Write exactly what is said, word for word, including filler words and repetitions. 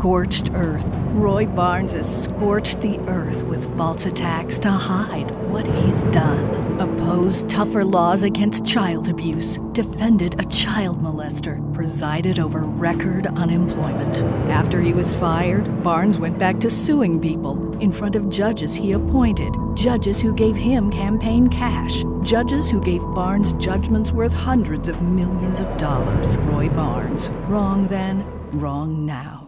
Scorched earth. Roy Barnes has scorched the earth with false attacks to hide what he's done. Opposed tougher laws against child abuse. Defended a child molester. Presided over record unemployment. After he was fired, Barnes went back to suing people in front of judges he appointed. Judges who gave him campaign cash. Judges who gave Barnes judgments worth hundreds of millions of dollars. Roy Barnes. Wrong then, wrong now.